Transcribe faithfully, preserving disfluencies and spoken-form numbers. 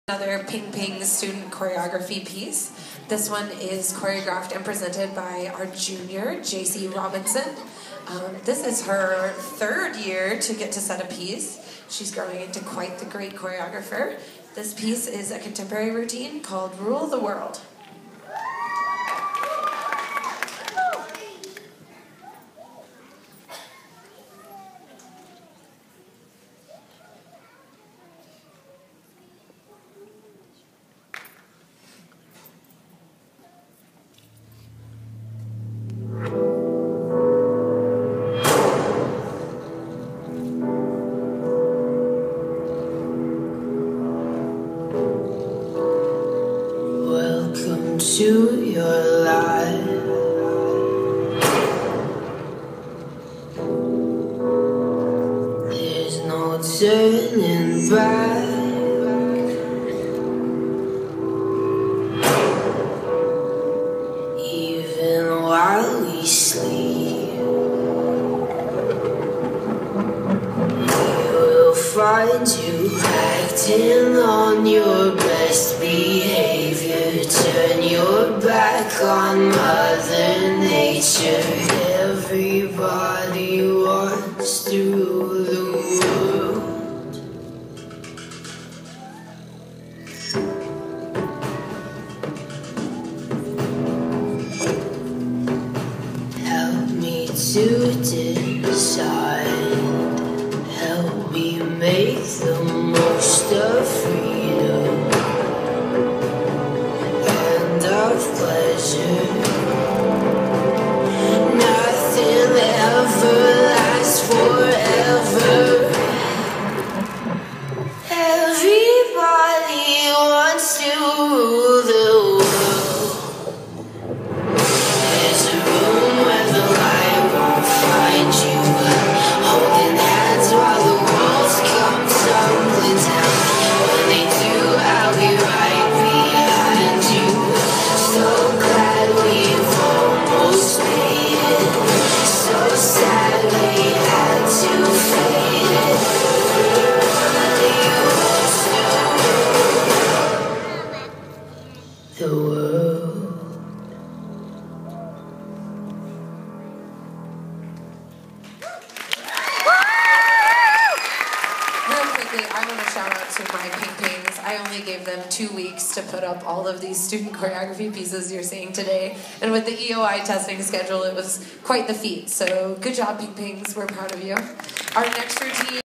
Another Ping Ping student choreography piece. This one is choreographed and presented by our junior, Jaycie Robinson. Um, this is her third year to get to set a piece. She's growing into quite the great choreographer. This piece is a contemporary routine called Rule the World. Welcome to your life. There's no turning back. Even while we sleep, we will find you acting on your best behavior. Turn your back on Mother Nature. Everybody wants to rule the world. Help me to decide. Help me make the most of freedom of pleasure. Nothing ever lasts forever. Everybody wants to rule the world. There's a room where the light won't find you, holding hands while the walls come tumbling down. When they do, I'll be right behind you. So glad we've almost made it. So sad we had to fade it. The world. Real quickly, I want to shout out to my Ping Pings. I only gave them two weeks to put up all of these student choreography pieces you're seeing today. And with the E O I testing schedule, it was quite the feat. So good job, Ping Pings. We're proud of you. Our next routine